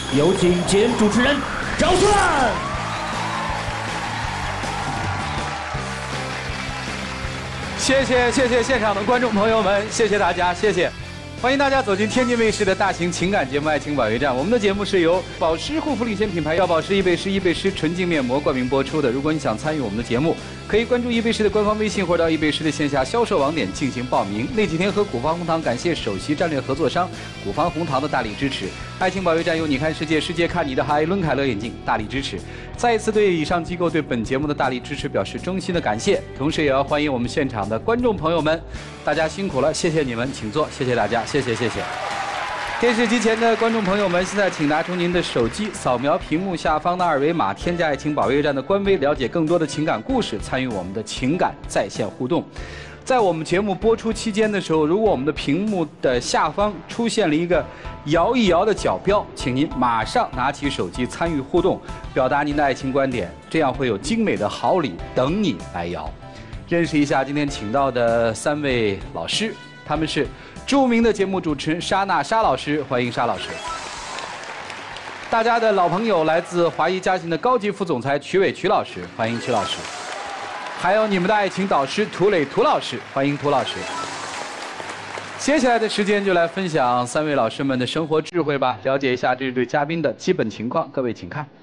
有请节目主持人赵算。 谢谢现场的观众朋友们，谢谢大家，谢谢。欢迎大家走进天津卫视的大型情感节目《爱情保卫战》。我们的节目是由保湿护肤领先品牌药保湿易贝诗纯净面膜冠名播出的。如果你想参与我们的节目，可以关注易贝诗的官方微信，或者到易贝诗的线下销售网点进行报名。那几天和古方红糖感谢首席战略合作商古方红糖的大力支持。爱情保卫战由你看世界，世界看你的海伦凯勒眼镜大力支持。再一次对以上机构对本节目的大力支持表示衷心的感谢，同时也要欢迎我们现场的观众朋友们，大家辛苦了，谢谢你们，请坐，谢谢大家，谢谢。电视机前的观众朋友们，现在请拿出您的手机，扫描屏幕下方的二维码，添加爱情保卫战的官微，了解更多的情感故事，参与我们的情感在线互动。在我们节目播出期间的时候，如果我们的屏幕的下方出现了一个摇一摇的角标，请您马上拿起手机参与互动，表达您的爱情观点，这样会有精美的好礼等你来摇。认识一下今天请到的3位老师，他们是著名的节目主持人沙娜沙老师，欢迎沙老师。大家的老朋友，来自华谊嘉信的高级副总裁曲伟曲老师，欢迎曲老师。还有你们的爱情导师涂磊涂老师，欢迎涂老师。接下来的时间就来分享3位老师们的生活智慧吧，了解一下这对嘉宾的基本情况。各位请看。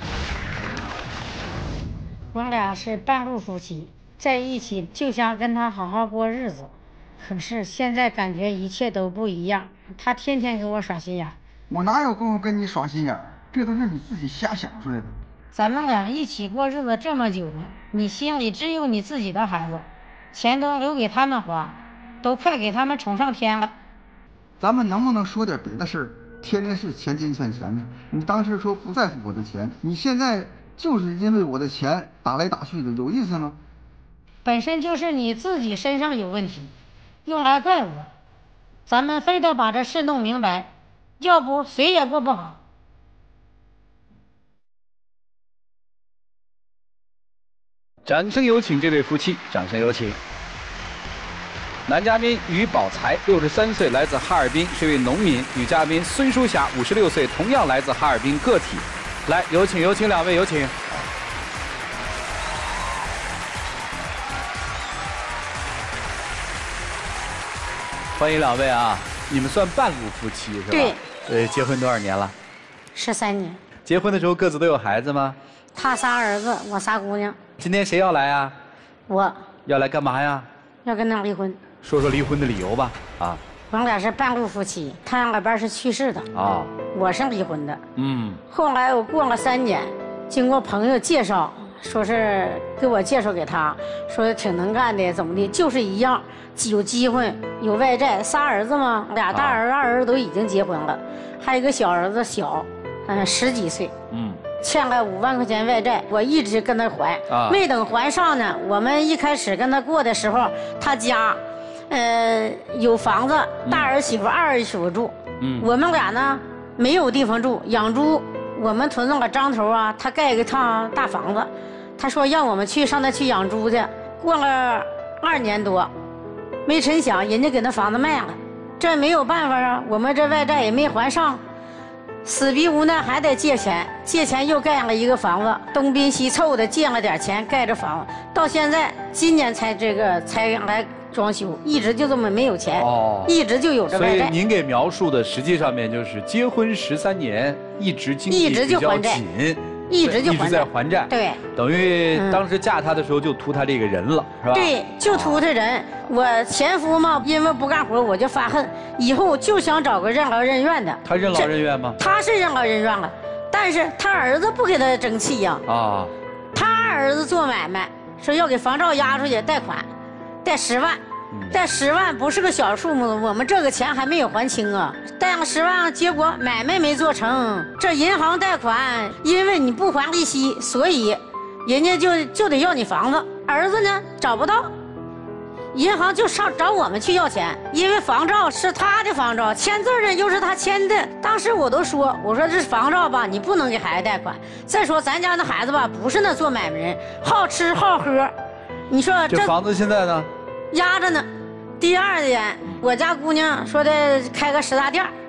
我俩是半路夫妻，在一起就想跟他好好过日子，可是现在感觉一切都不一样，他天天给我耍心眼。 我哪有功夫跟你耍心眼？这都是你自己瞎想出来的。 咱们俩一起过日子这么久了，你心里只有你自己的孩子，钱都留给他们花，都快给他们宠上天了。 咱们能不能说点别的事儿？天天是钱金钱钱的。你当时说不在乎我的钱，你现在就是因为我的钱打来打去的，有意思吗？ 本身就是你自己身上有问题，用来怪我。咱们非得把这事弄明白，要不谁也过不好。 掌声有请这对夫妻，掌声有请。男嘉宾于宝才，63岁，来自哈尔滨，是一位农民；女嘉宾孙淑霞，56岁，同样来自哈尔滨，个体。来，有请2位，有请。欢迎2位啊！你们算半路夫妻是吧？对。结婚多少年了 ？13年。 结婚的时候各自都有孩子吗？ 他仨儿子，我仨姑娘。 今天谁要来啊？ 我。 要来干嘛呀？ 要跟他离婚。 说说离婚的理由吧。啊。 我俩是半路夫妻，他老伴是去世的。啊。我是离婚的。后来我过了3年，经过朋友介绍，说是给我介绍给他，说挺能干的，怎么的，就是一样，有机会，有外债，仨儿子嘛，俩大儿子、二儿子都已经结婚了，还有一个小儿子小，10几岁。欠了5万块钱外债，我一直跟他还，没等还上呢。我们一开始跟他过的时候，他家，有房子，大儿媳妇、二儿媳妇住，我们俩呢没有地方住，养猪。我们屯子个张头啊，他盖一个趟大房子，他说让我们上那去养猪去。过了2年多，没成想人家给那房子卖了，这没有办法啊，我们这外债也没还上。死逼无奈还得借钱，借钱又盖了一个房子，东拼西凑的借了点钱盖着房子，到现在今年才来装修，一直就这么没有钱，一直就有这外债。 所以您给描述的实际上面就是结婚13年，一直经济比较紧，一直在还债。对，等于当时嫁他的时候就图他这个人了，是吧？ 对，就图他人。我前夫嘛，因为不干活我就发恨，以后就想找个任劳任怨的。 他任劳任怨吗？ 他是任劳任怨了，但是他儿子不给他争气呀。他儿子做买卖，说要给房照押出去贷款，贷10万。贷10万不是个小数目，我们这个钱还没有还清啊！贷了10万，结果买卖没做成。这银行贷款，因为你不还利息，所以人家就得要你房子。儿子呢找不到，银行就上找我们去要钱，因为房照是他的房照，签字的又是他签的。当时我都说，我说这房照吧，你不能给孩子贷款。再说咱家那孩子吧，不是那做买卖人，好吃好喝。你说这房子现在呢？ 压着呢。第2点，我家姑娘说的开个10大店，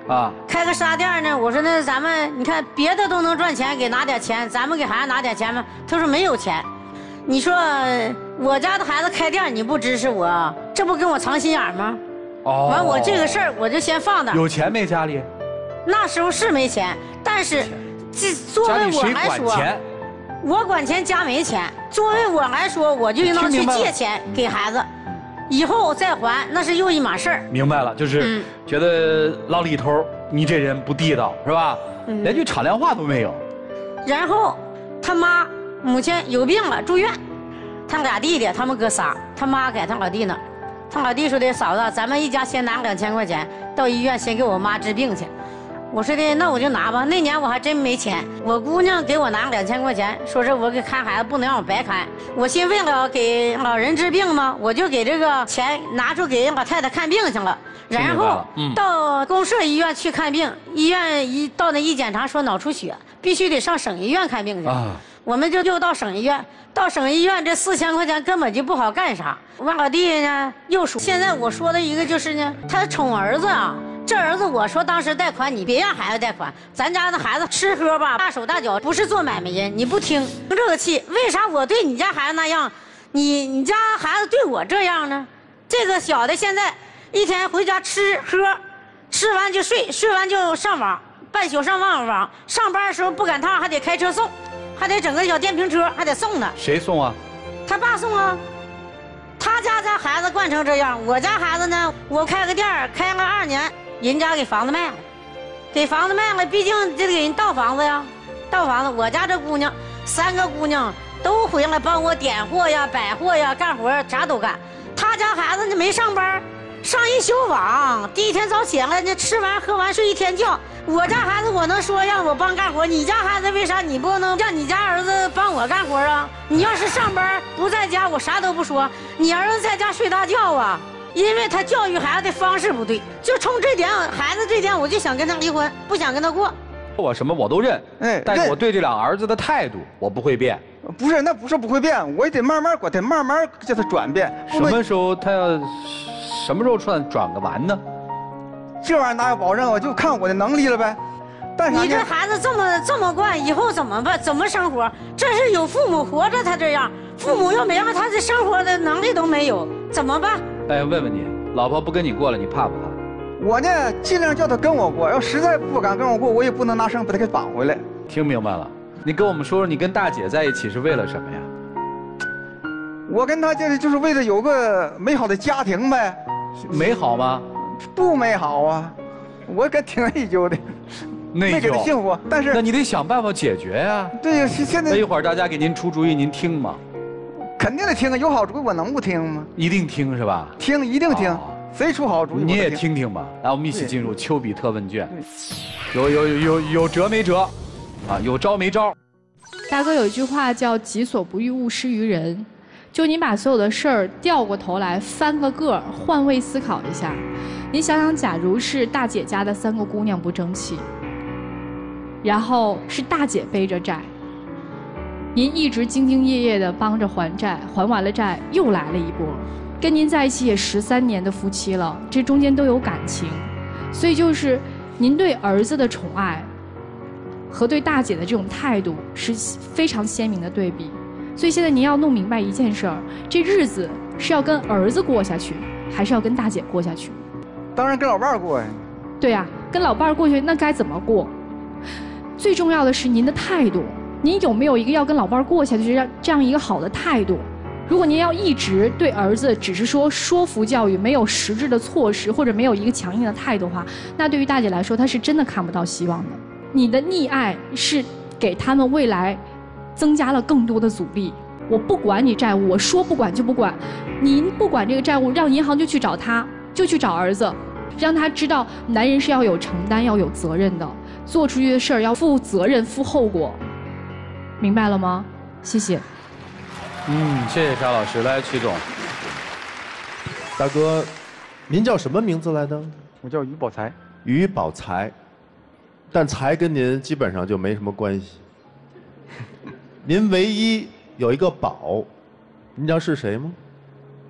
啊， 开个沙店呢。我说那咱们你看别的都能赚钱，给拿点钱，咱们给孩子拿点钱吗？他说没有钱。你说我家的孩子开店你不支持我，这不跟我藏心眼吗？哦，完我这个事儿我就先放那。 有钱没家里？ 那时候是没钱，但是这作为我来说，我管钱家没钱。作为我来说，我就应当去借钱给孩子，以后再还那是又一码事儿。 明白了，就是觉得老李头你这人不地道是吧？连句敞亮话都没有。 然后他妈母亲有病了住院，他俩弟弟他们哥仨，他妈给他老弟呢。他老弟说的嫂子，咱们一家先拿2000块钱到医院先给我妈治病去。我说的那我就拿吧。那年我还真没钱，我姑娘给我拿2000块钱，说是我给看孩子不能让我白看。我寻为了给老人治病嘛，我就给这个钱拿出给老太太看病去了。然后到公社医院去看病，医院一到那一检查说脑出血，必须得上省医院看病去。我们就到省医院，到省医院这4000块钱根本就不好干啥。我老弟呢又说，现在我说的一个就是呢，他宠儿子啊。这儿子我说当时贷款你别让孩子贷款，咱家的孩子吃喝吧大手大脚，不是做买卖人，你不听这个气，为啥我对你家孩子那样，你家孩子对我这样呢？这个小的现在一天回家吃喝，吃完就睡，睡完就上网，半宿上网，上班的时候不赶趟还得开车送，还得整个小电瓶车还得送呢。 谁送啊？ 他爸送啊。他家孩子惯成这样，我家孩子呢，我开个店开了2年。人家给房子卖了，毕竟得给人倒房子呀，倒房子。我家这姑娘，3个姑娘都回来帮我点货呀、摆货呀、干活啥都干。他家孩子呢没上班，上一宿网，第一天早起来呢，吃完喝完睡一天觉。我家孩子我能说让我帮干活，你家孩子为啥你不能让你家儿子帮我干活啊？你要是上班不在家，我啥都不说，你儿子在家睡大觉啊。因为他教育孩子的方式不对，就冲这点孩子这点，我就想跟他离婚，不想跟他过。 我什么我都认，但是我对这2儿子的态度我不会变。 不是，那不是不会变，我也得慢慢管他，慢慢叫他转变。 什么时候他要什么时候转个完呢？ 这玩意儿哪有保证？我就看我的能力了呗。但是你这孩子这么惯，以后怎么办？怎么生活？这是有父母活着他这样，父母要没让他这生活的能力都没有，怎么办？ 哎，问问你，老婆不跟你过了，你怕不怕？ 我呢，尽量叫她跟我过，要实在不敢跟我过，我也不能拿绳把她给绑回来。 听明白了？你跟我们说说，你跟大姐在一起是为了什么呀？ 我跟她就是为了有个美好的家庭呗。 美好吗？ 不美好啊，我可挺内疚的。 内疚。 没给她幸福，但是那你得想办法解决呀。 对呀，现在。 那一会儿大家给您出主意，您听吗？ 肯定得听啊，有好主意我能不听吗？ 一定听是吧？ 听，一定听，谁出好主意你也听听吧。来，我们一起进入丘比特问卷。有辙没辙？啊，有招没招？ 大哥有一句话叫“己所不欲，勿施于人”，就你把所有的事儿调过头来翻个个儿，换位思考一下。你想想，假如是大姐家的3个姑娘不争气，然后是大姐背着债。您一直兢兢业业地帮着还债，还完了债又来了一波，跟您在一起也13年的夫妻了，这中间都有感情，所以就是您对儿子的宠爱和对大姐的这种态度是非常鲜明的对比。所以现在您要弄明白一件事儿，这日子是要跟儿子过下去，还是要跟大姐过下去？ 当然跟老伴儿过呀。 对呀，跟老伴儿过去，那该怎么过？最重要的是您的态度。您有没有一个要跟老伴儿过下去这样一个好的态度？如果您要一直对儿子只是说服教育，没有实质的措施，或者没有一个强硬的态度的话，那对于大姐来说，她是真的看不到希望的。你的溺爱是给他们未来增加了更多的阻力。我不管你债务，我说不管就不管，您不管这个债务，让银行就去找他，就去找儿子，让他知道男人是要有承担、要有责任的，做出去的事儿要负责任、负后果。明白了吗？谢谢。 谢谢沙老师。来，曲总。 大哥，您叫什么名字来的？ 我叫于宝才。 于宝才，但才跟您基本上就没什么关系。您唯一有一个宝，您知道是谁吗？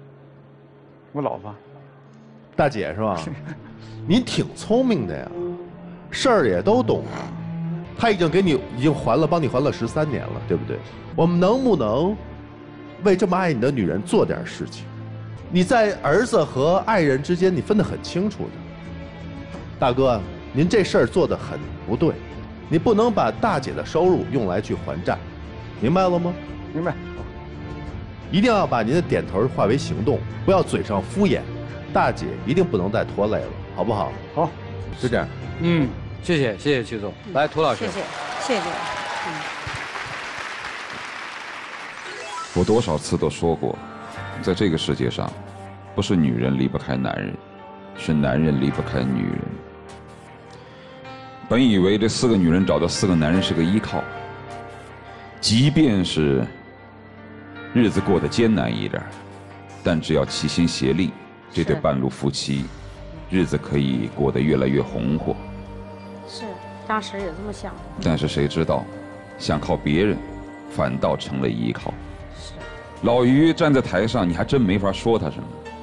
我老婆。 大姐是吧？您挺聪明的呀。 事儿也都懂了，他已经帮你还了13年了，对不对？我们能不能为这么爱你的女人做点事情？你在儿子和爱人之间，你分得很清楚的。大哥，您这事儿做得很不对，你不能把大姐的收入用来去还债，明白了吗？ 明白。 一定要把您的点头化为行动，不要嘴上敷衍。大姐一定不能再拖累了，好不好？ 好， 就这样。 谢谢曲总。来，涂老师。 谢谢。 我多少次都说过，在这个世界上，不是女人离不开男人，是男人离不开女人。本以为这4个女人找到4个男人是个依靠，即便是日子过得艰难一点，但只要齐心协力，这对半路夫妻日子可以过得越来越红火。 是，当时也这么想的。 但是谁知道，想靠别人，反倒成了依靠。老于站在台上，你还真没法说他什么。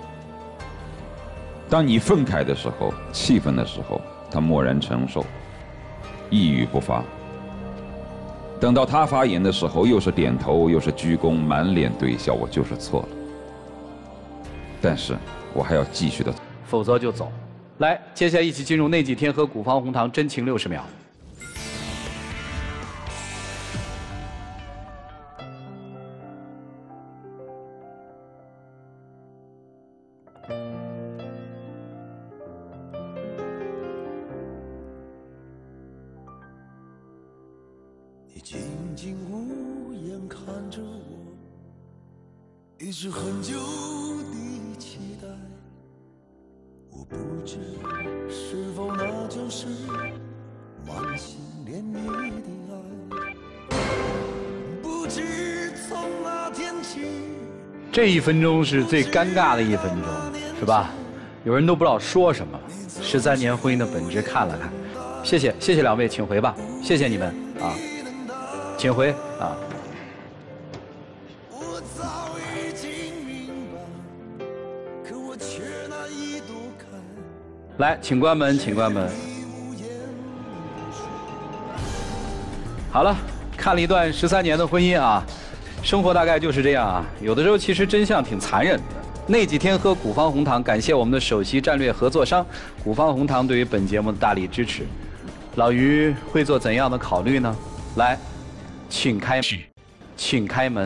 当你愤慨的时候，气愤的时候，他默然承受，一语不发。等到他发言的时候，又是点头，又是鞠躬，满脸堆笑，我就是错了。但是我还要继续的， 否则就走。来，接下来一起进入那几天和古方红糖真情60秒。 你静静无言看着我，一直很久的期待，我不知是否那就是满心恋你的爱，不知从那天起。 这1分钟是最尴尬的1分钟，是吧？有人都不知道说什么。13年婚姻的本质看了看，谢谢2位，请回吧，谢谢你们啊，请回啊。 我早已经明白，可我却难以躲开。 来，请关门，请关门。好了，看了一段13年的婚姻啊，生活大概就是这样啊。有的时候其实真相挺残忍的。那几天喝古方红糖，感谢我们的首席战略合作商古方红糖对于本节目的大力支持。老于会做怎样的考虑呢？来，请开门。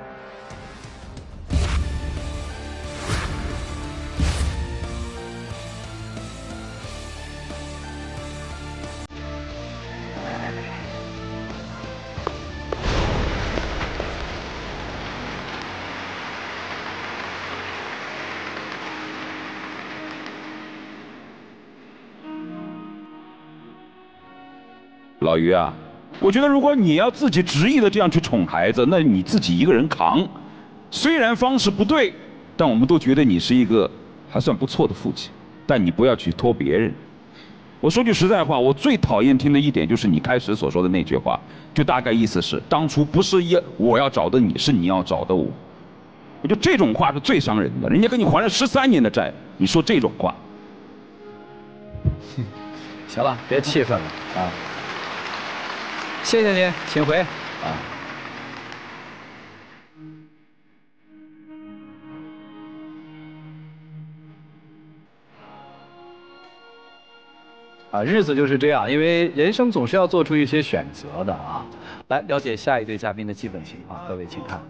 老于啊，我觉得如果你要自己执意的这样去宠孩子，那你自己一个人扛。虽然方式不对，但我们都觉得你是一个还算不错的父亲。但你不要去拖别人。我说句实在话，我最讨厌听的一点就是你开始所说的那句话，就大概意思是当初不是我要找的你，是你要找的我。我觉得这种话是最伤人的。人家跟你还了13年的债，你说这种话。 行了，别气愤了啊。谢谢您，请回。日子就是这样，因为人生总是要做出一些选择的啊。来了解下一对嘉宾的基本情况，各位请看。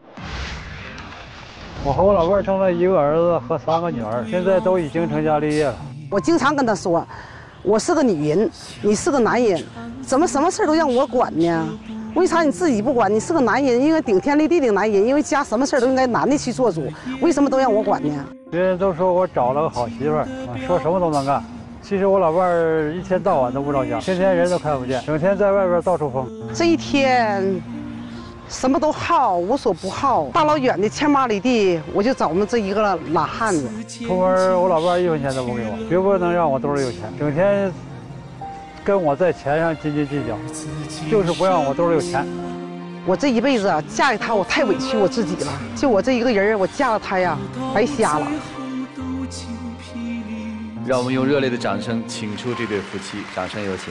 我和我老伴生了1个儿子和3个女儿，现在都已经成家立业了。 我经常跟他说，我是个女人，你是个男人，怎么什么事都让我管呢？为啥你自己不管？你是个男人，应该顶天立地的男人，因为家什么事都应该男的去做主，为什么都让我管呢？ 别人都说我找了个好媳妇儿，说什么都能干。其实我老伴儿一天到晚都不着家，天天人都看不见，整天在外边到处疯。 这一天，什么都好，无所不好，大老远的千8里地，我就找我们这一个懒汉子。 出门我老伴儿1分钱都不给我，绝不能让我兜里有钱，整天跟我在钱上斤斤计较，就是不让我兜里有钱。 我这一辈子嫁给他，我太委屈我自己了。就我这一个人，我嫁了他呀，白瞎了。 让我们用热烈的掌声请出这对夫妻，掌声有请。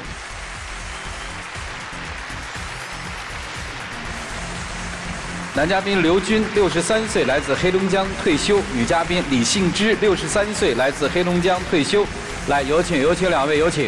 男嘉宾刘军，63岁，来自黑龙江退休；女嘉宾李杏芝，63岁，来自黑龙江退休。来，有请两位，有请。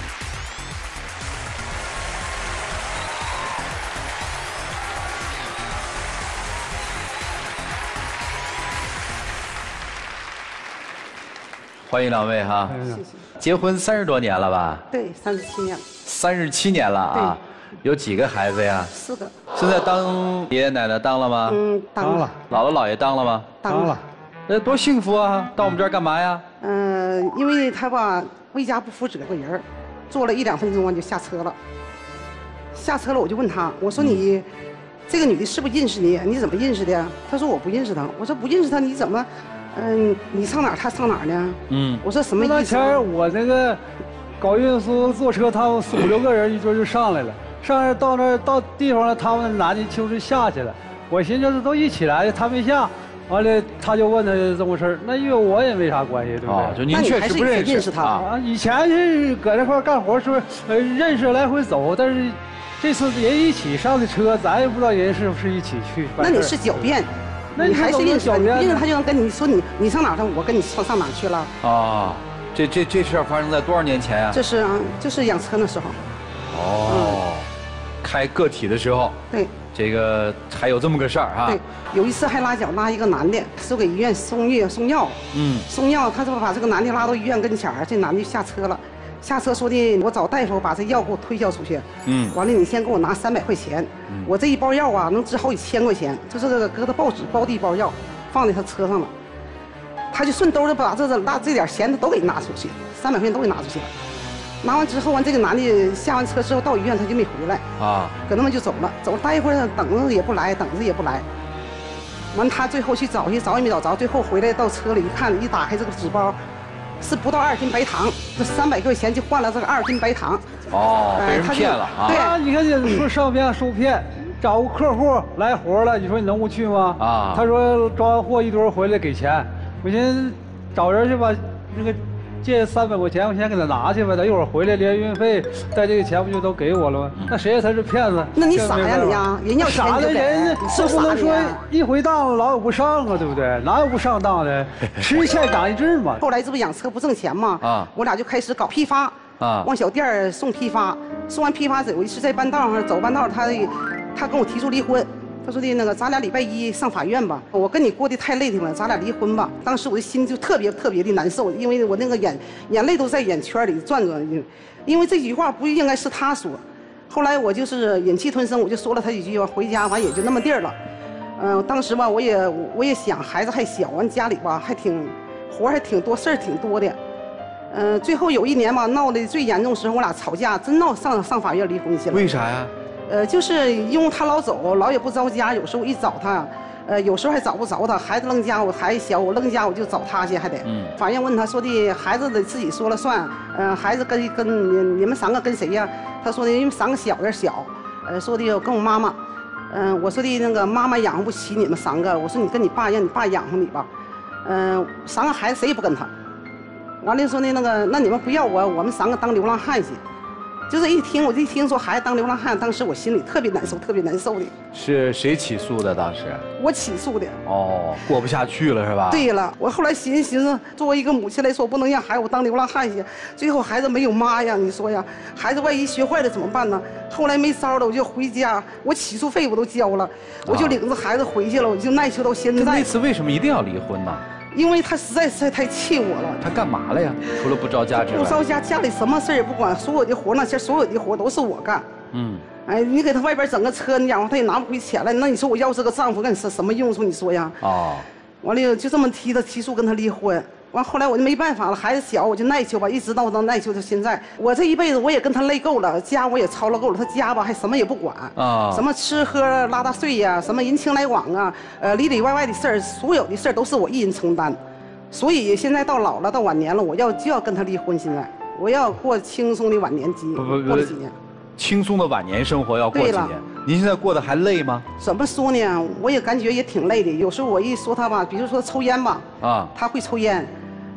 欢迎两位哈。 谢谢。 结婚30多年了吧？ 对，37年了。 37年了啊。有几个孩子呀 ？4个。 现在当爷爷奶奶当了吗？ 当了。 姥姥姥爷当了吗？ 当了。 那多幸福啊！到我们这儿干嘛呀？ 因为他吧为家不负责个人，坐了1、2分钟我就下车了。下车了我就问他，我说你这个女的是不是认识你？你怎么认识的？他说我不认识她。我说不认识她你怎么？你上哪儿她上哪儿呢？我说什么意思？ 那前我那个搞运输坐车，他们4、5、6个人一桌就上来了。上来到那儿到地方了，他们男的就是下去了。我寻思都一起来的，他没下，完了他就问他这么回事那因为我也没啥关系，对不对？ 就您确实不认识他啊？以前是搁那块干活时候，认识来回走，但是这次人一起上的车，咱也不知道人是不是一起去。 那你是狡辩，你还是认识他？你认识他就能跟你说你上哪儿，我跟你上哪儿去了？ 啊，这事儿发生在多少年前啊？ 这是就是养车的时候。 开个体的时候， 对， 这个还有这么个事儿哈。 对，有一次还拉脚拉一个男的，送给医院送药。送药，他就把这个男的拉到医院跟前儿，这男的下车了，下车说的我找大夫把这药给我推销出去。完了你先给我拿300块钱，我这一包药啊能值好几千块钱，就是这个搁的报纸包的一包药，放在他车上了，他就顺兜着把这点钱都给拿出去，300块钱都给拿出去了。拿完之后，这个男的下完车之后到医院他就没回来搁那么就走了，待一会儿等着也不来，完他最后去找也没找着，最后回来到车里一看，一打开这个纸包，是不到2斤白糖，这300块钱就换了这个2斤白糖。 被人骗了啊！ 对啊，你看你说上骗受骗，找个客户来活了，你说你能不去吗？他说装完货一堆回来给钱，我寻找人去吧，那个。借300块钱，我先给他拿去吧。他一会儿回来连运费带这个钱不就都给我了吗？那谁才是骗子？ 那你傻呀你呀！人要傻的人，这不能说一回当老有不上啊，对不对？哪有不上当的？吃一堑长一智嘛。 后来这不养车不挣钱嘛？我俩就开始搞批发往小店送批发。送完批发有一次在半道上走半道，他跟我提出离婚。他说的那个，咱俩礼拜1上法院吧。我跟你过得太累挺了，咱俩离婚吧。当时我的心就特别的难受，因为我那个眼泪都在眼圈里转转。因为这句话不应该是他说。后来我就是忍气吞声，我就说了他几句，回家完也就那么地儿了。当时吧，我也想孩子还小，完家里吧活还挺多，事儿挺多的。最后有一年吧，闹得最严重时候，我俩吵架，真闹上法院离婚去了。 为啥呀？ 就是因为他老走，老也不着家，有时候一找他，有时候还找不着他。孩子扔家，我孩子小，我扔家我就找他去，还得。法院问他说的，孩子得自己说了算。孩子跟你们3个跟谁呀？他说的，因为3个小点小，说的跟我妈妈。我说的那个妈妈养活不起你们3个，我说你跟你爸让你爸养活你吧。3个孩子谁也不跟他。完了说的那个，那你们不要我们3个当流浪汉去。就是我一听说孩子当流浪汉，当时我心里特别难受的。 是谁起诉的？当时我起诉的。 过不下去了是吧？ 对了，我后来寻思，作为一个母亲来说，不能让孩子当流浪汉去。最后孩子没有妈呀，你说呀，孩子万一学坏了怎么办呢？后来没招了，我就回家，我起诉费我都交了，我就领着孩子回去了，我就耐受到现在。 那次为什么一定要离婚呢？ 因为他实在太气我了。 他干嘛了呀？除了不着家之外。 不着家，家里什么事也不管，所有的活所有的活都是我干。你给他外边整个车，你养活他也拿不回钱来。那你说我要这个丈夫干什么用处？你说呀？完了就这么提诉跟他离婚。完后来我就没办法了，孩子小我就耐求吧，一直到耐求到现在。我这一辈子我也跟他累够了，家我也操劳够了，他家吧还什么也不管什么吃喝拉大睡呀，什么人情来往啊，里里外外的事儿，所有的事儿都是我一人承担。所以现在到老了到晚年了，就要跟他离婚。现在我要过轻松的晚年过了几年。 轻松的晚年生活要过几年？您现在过得还累吗？ 怎么说呢？我也感觉也挺累的。有时候我一说他吧，比如说抽烟吧，他会抽烟。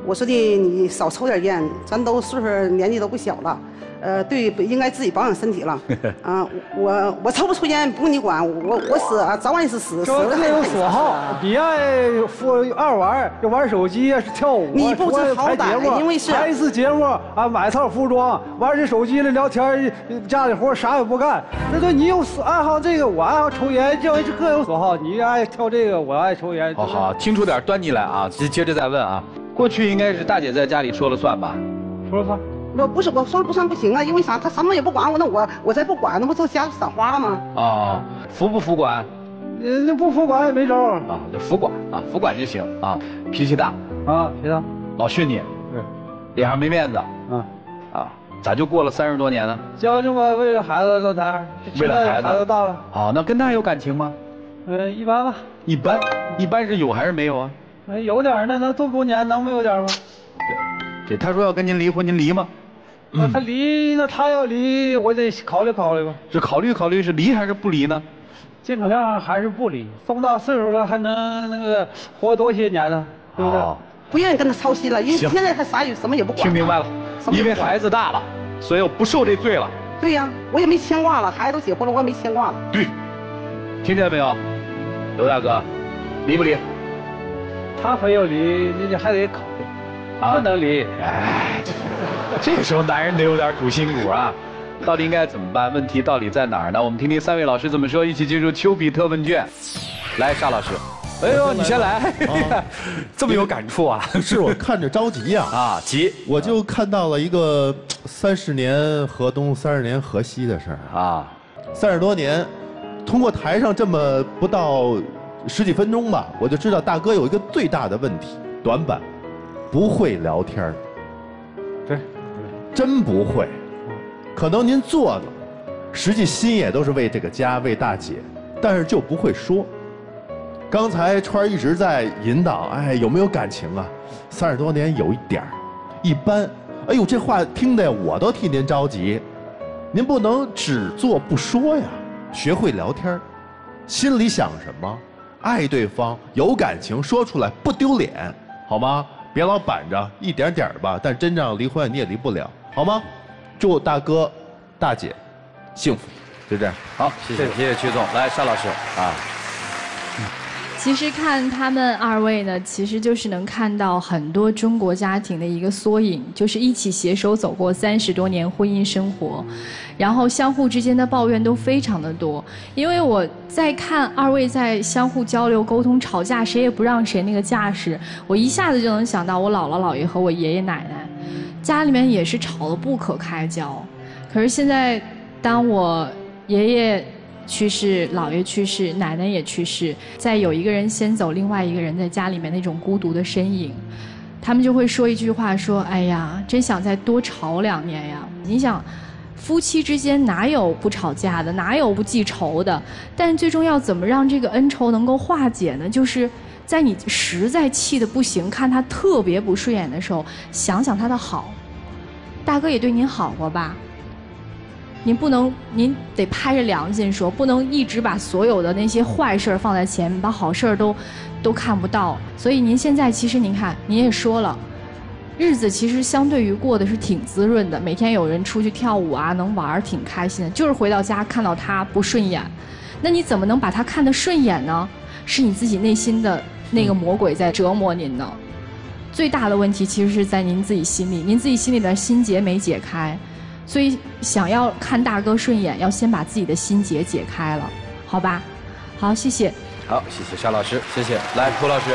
我说的你少抽点烟，咱都岁数年纪都不小了。对，应该自己保养身体了。我抽不抽烟不用你管，我死啊，早晚是死。 各有所好，你爱爱玩，就玩手机啊，是跳舞。 你不知好歹，因为是拍一次节目啊，买套服装，玩这手机了聊天，家里活啥也不干。那对你有爱好这个，我爱好抽烟，这各有所好。你爱跳这个，我爱抽烟。 好，听出点端倪来啊！接着再问啊。过去应该是大姐在家里说了算吧？ 说了算。 不是我说了不算不行啊，因为啥？他什么也不管我，那我再不管，那不这家散花了吗？ 啊，服不服管？ 那不服管也没招啊。 就服管啊，服管就行啊。脾气大啊，脾气大， 老训你， 对， 脸上没面子咋就过了30多年呢？ 教这么为了孩子老谈， 为了孩子大了。 好，那跟他有感情吗？ 一般吧。 一般是有还是没有啊？ 有点那能这么多年能没有点吗？ 对，他说要跟您离婚，您离吗？ 那他离，那他要离，我得考虑考虑吧。 这考虑是离还是不离呢？ 尽可能还是不离，这么大岁数了还能那个活多些年呢，对不对？ 不愿意跟他操心了，因为现在他什么也不管。 听明白了，因为孩子大了，所以我不受这罪了。 对呀，我也没牵挂了，孩子都结婚了，我也没牵挂了。 对，听见没有，刘大哥，离不离？ 他非要离，你还得考虑，不能离。 哎。这个时候男人得有点主心骨啊，到底应该怎么办？问题到底在哪儿呢？我们听听3位老师怎么说，一起进入丘比特问卷。来，沙老师，哎呦，你先来，这么有感触啊？ 是我看着着急呀， 急， 我就看到了一个30年河东30年河西的事儿啊，30多年，通过台上这么不到10几分钟吧，我就知道大哥有一个最大的问题，短板，不会聊天儿。 对， 真不会，可能您做的，实际心也都是为这个家，为大姐，但是就不会说。刚才川一直在引导，哎，有没有感情啊？30多年有一点儿，一般。哎呦，这话听的我都替您着急。您不能只做不说呀，学会聊天，心里想什么，爱对方，有感情说出来不丢脸，好吗？别老板着，一点点吧，但真正离婚你也离不了，好吗？祝大哥、大姐幸福，就这样。 好，谢谢曲总。来，沙老师啊。 其实看他们2位呢，其实就是能看到很多中国家庭的一个缩影，就是一起携手走过30多年婚姻生活，然后相互之间的抱怨都非常的多。因为我在看2位在相互交流、沟通、吵架，谁也不让谁那个架势，我一下子就能想到我姥姥姥爷和我爷爷奶奶，家里面也是吵得不可开交。可是现在，当我爷爷去世，姥爷去世，奶奶也去世，再有一个人先走，另外一个人在家里面那种孤独的身影，他们就会说一句话，说：“哎呀，真想再多吵2年呀！”你想，夫妻之间哪有不吵架的，哪有不记仇的？但最终要怎么让这个恩仇能够化解呢？就是在你实在气得不行，看他特别不顺眼的时候，想想他的好。大哥也对您好过吧？您不能，您得拍着良心说，不能一直把所有的那些坏事放在前面，把好事都看不到。所以您现在其实您看，您也说了，日子其实相对于过的是挺滋润的，每天有人出去跳舞啊，能玩挺开心的。就是回到家看到他不顺眼，那你怎么能把他看得顺眼呢？是你自己内心的那个魔鬼在折磨您呢。最大的问题其实是在您自己心里，您自己心里的心结没解开。所以想要看大哥顺眼，要先把自己的心结解开了，好吧？好，谢谢。 好，谢谢沙老师，谢谢。来，涂老师。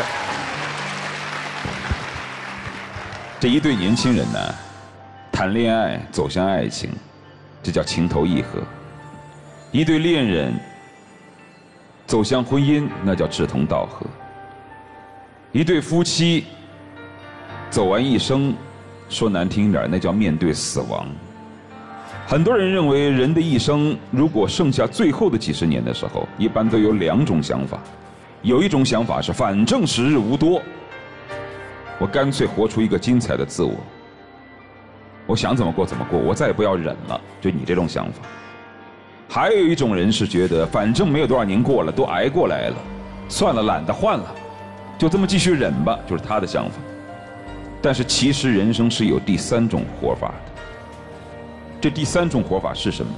这一对年轻人呢，谈恋爱走向爱情，这叫情投意合；一对恋人走向婚姻，那叫志同道合；一对夫妻走完一生，说难听点，那叫面对死亡。很多人认为人的一生如果剩下最后的几十年的时候，一般都有2种想法。有一种想法是反正时日无多，我干脆活出一个精彩的自我，我想怎么过怎么过，我再也不要忍了，就你这种想法。还有一种人是觉得反正没有多少年过了，都挨过来了，算了，懒得换了，就这么继续忍吧，就是他的想法。 但是其实人生是有第3种活法的。这第3种活法是什么？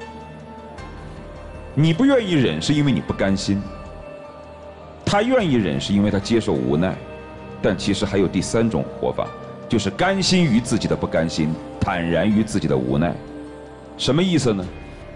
你不愿意忍是因为你不甘心，他愿意忍是因为他接受无奈，但其实还有第3种活法，就是甘心于自己的不甘心，坦然于自己的无奈。什么意思呢？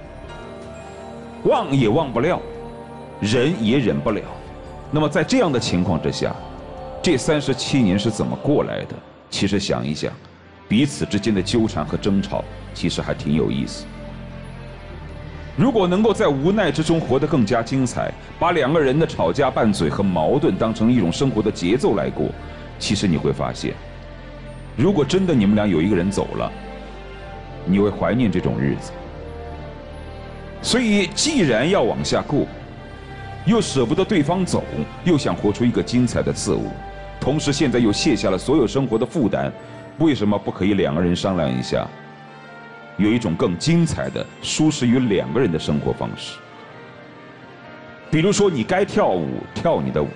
忘也忘不了，忍也忍不了。那么在这样的情况之下，这37年是怎么过来的？其实想一想，彼此之间的纠缠和争吵，其实还挺有意思。如果能够在无奈之中活得更加精彩，把2个人的吵架拌嘴和矛盾当成一种生活的节奏来过，其实你会发现，如果真的你们俩有一个人走了，你会怀念这种日子。所以既然要往下过，又舍不得对方走，又想活出一个精彩的自我，同时现在又卸下了所有生活的负担，为什么不可以2个人商量一下，有一种更精彩的、舒适于2个人的生活方式？比如说，你该跳舞，跳你的舞，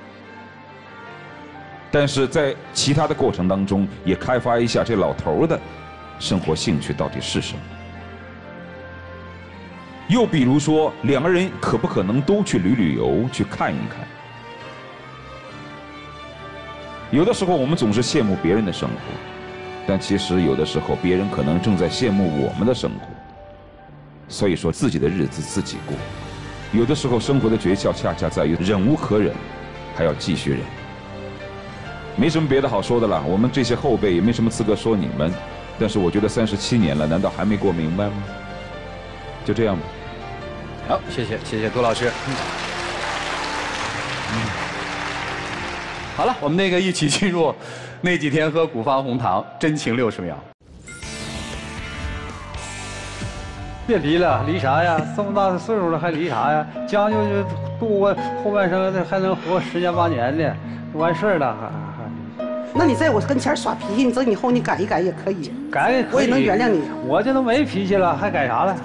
但是在其他的过程当中，也开发一下这老头的生活兴趣到底是什么。又比如说，2个人可不可能都去旅游，去看一看？有的时候我们总是羡慕别人的生活，但其实有的时候别人可能正在羡慕我们的生活。所以说，自己的日子自己过。有的时候生活的诀窍恰恰在于忍无可忍，还要继续忍。没什么别的好说的了，我们这些后辈也没什么资格说你们。但是我觉得37年了，难道还没过明白吗？就这样吧。 好，谢谢杜老师。好了，我们那个一起进入那几天喝古方红糖，真情60秒。 别离了，离啥呀？这么大的岁数了还离啥呀？将就就度过后半生，还能活10年8年的，完事儿了还。 那你在我跟前耍脾气，你等以后你改一改也可以， 改我也能原谅你。 我这都没脾气了，还改啥了？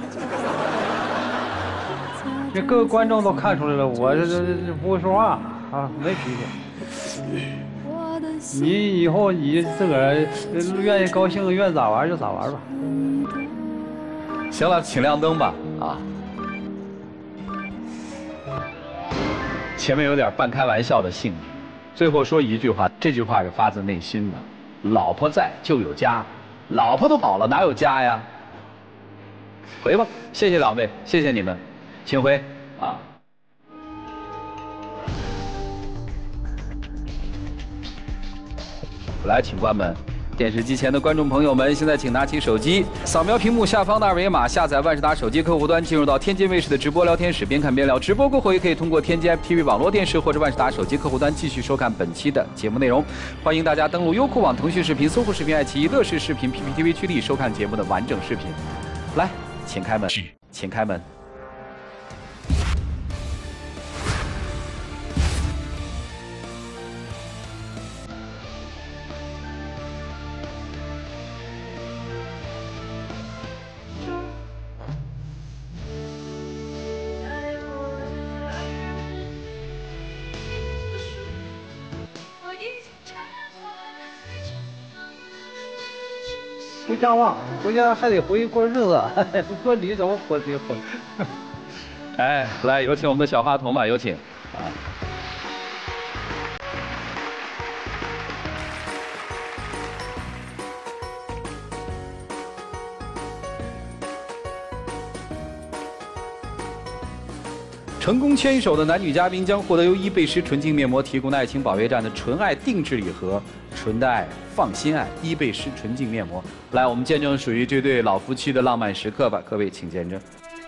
这各个观众都看出来了，我这不会说话啊，没脾气。你以后你自个儿愿意高兴，愿咋玩就咋玩吧。 行了，请亮灯吧啊！前面有点半开玩笑的性质，最后说一句话，这句话是发自内心的：老婆在就有家，老婆都跑了哪有家呀？回吧，谢谢两位，谢谢你们，请回啊！来，请关门。电视机前的观众朋友们，现在请拿起手机，扫描屏幕下方的2维码，下载万事达手机客户端，进入到天津卫视的直播聊天室，边看边聊。直播过后也可以通过天津 FTV 网络电视或者万事达手机客户端继续收看本期的节目内容。欢迎大家登录优酷网、腾讯视频、搜狐视频、爱奇艺、乐视视频、PPTV 区里收看节目的完整视频。来，请开门，请开门。 回家吧，回家还得回去过日子，不过你怎么过这婚？ 哎，来，有请我们的小话筒吧，有请啊。成功牵手的男女嘉宾将获得由伊贝诗纯净面膜提供的爱情保卫战的纯爱定制礼盒，纯的爱，放心爱，伊贝诗纯净面膜。来，我们见证属于这对老夫妻的浪漫时刻吧，各位请见证。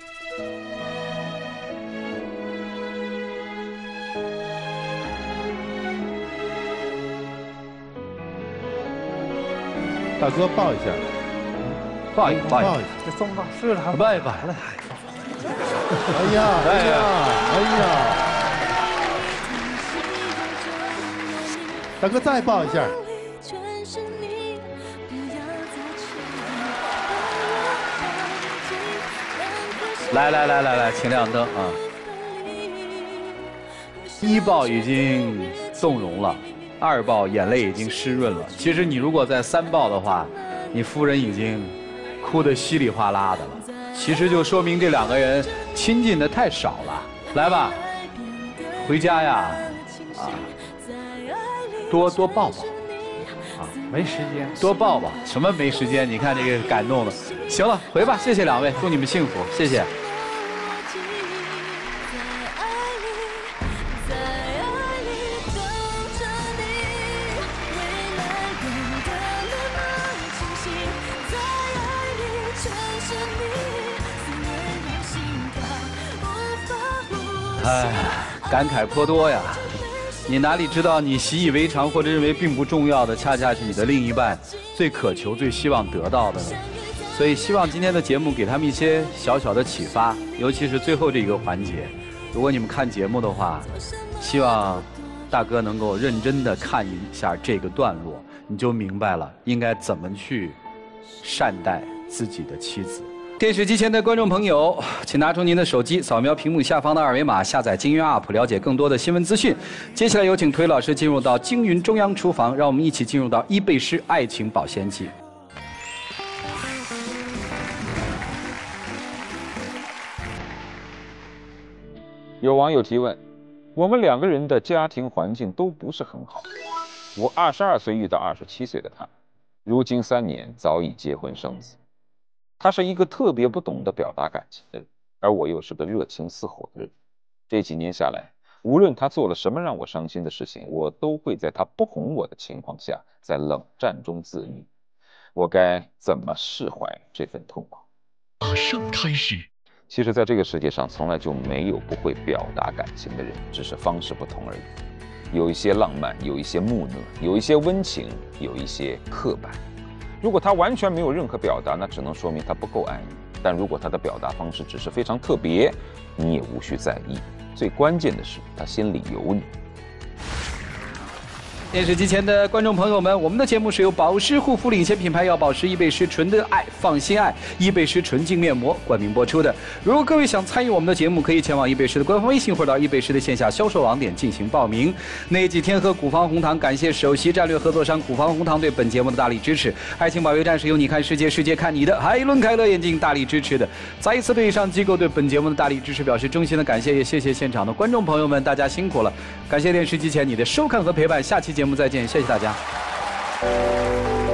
大哥抱一下， 抱一抱一下， 这这么大岁数了还抱一抱。 哎呀，哎呀，哎呀！大哥再抱一下。 来，请亮灯啊！1抱已经动容了 2抱眼泪已经湿润了。其实你如果在3抱的话，你夫人已经哭得稀里哗啦的了。其实就说明这2个人亲近的太少了。来吧，回家呀，多抱抱。 没时间， 多抱抱。什么没时间？你看这个感动的。行了，回吧，谢谢2位，祝你们幸福，谢谢。哎，感慨颇多呀。你哪里知道，你习以为常或者认为并不重要的，恰恰是你的另一半最渴求、最希望得到的呢？所以希望今天的节目给他们一些小小的启发，尤其是最后这一个环节。如果你们看节目的话，希望大哥能够认真的看一下这个段落，你就明白了应该怎么去善待自己的妻子。电视机前的观众朋友，请拿出您的手机，扫描屏幕下方的2维码，下载京云 App， 了解更多的新闻资讯。接下来有请推老师进入到京云中央厨房，让我们一起进入到伊贝诗爱情保鲜剂。 有网友提问：我们2个人的家庭环境都不是很好，我22岁遇到27岁的他，如今3年早已结婚生子。他是一个特别不懂得表达感情的人，而我又是个热情似火的人。这几年下来，无论他做了什么让我伤心的事情，我都会在他不哄我的情况下，在冷战中自愈。我该怎么释怀这份痛苦？马上开始。其实，在这个世界上，从来就没有不会表达感情的人，只是方式不同而已。有一些浪漫，有一些木讷，有一些温情，有一些刻板。如果他完全没有任何表达，那只能说明他不够爱你。但如果他的表达方式只是非常特别，你也无需在意。最关键的是，他心里有你。 电视机前的观众朋友们，我们的节目是由保湿护肤领先品牌药保湿伊贝诗纯的爱放心爱伊贝诗纯净面膜冠名播出的。如果各位想参与我们的节目，可以前往伊贝诗的官方微信或者到伊贝诗的线下销售网点进行报名。那几天和古方红糖感谢首席战略合作商古方红糖对本节目的大力支持。爱情保卫战是由你看世界，世界看你的海伦凯勒眼镜大力支持的。再一次对以上机构对本节目的大力支持表示衷心的感谢，也谢谢现场的观众朋友们，大家辛苦了。感谢电视机前你的收看和陪伴，下期节目再见，谢谢大家。